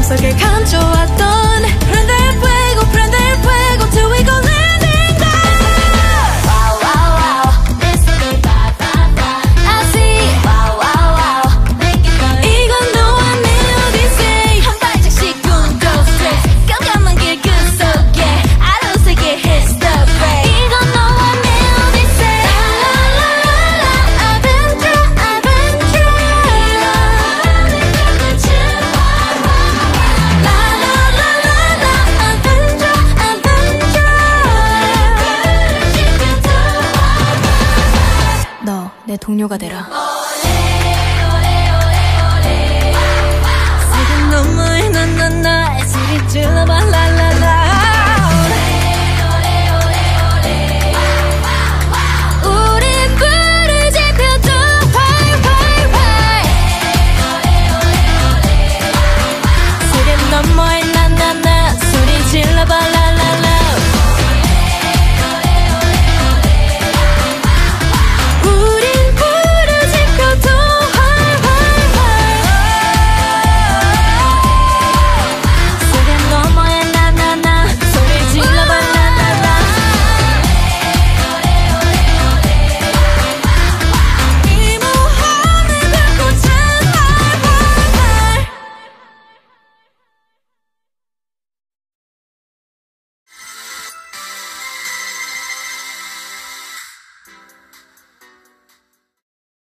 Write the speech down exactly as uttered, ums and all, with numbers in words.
속에 감춰왔던 Prende fuego, prende fuego till we go landing down. Wow, wow, wow, this is the vibe, vibe, vibe. I see. Wow, wow, wow, make it fun. 이건 너와 내 오디세이. 한 발짝씩 구는 ghost trace. 깜깜한 길 그 속에 아로새게 hits the brake. 이건 너와 내 오디세이. 라라라라라, I've been through, I've been through. 너 내 동료가 되라. 지금 너무해 나나나 애쓰기 질러봐.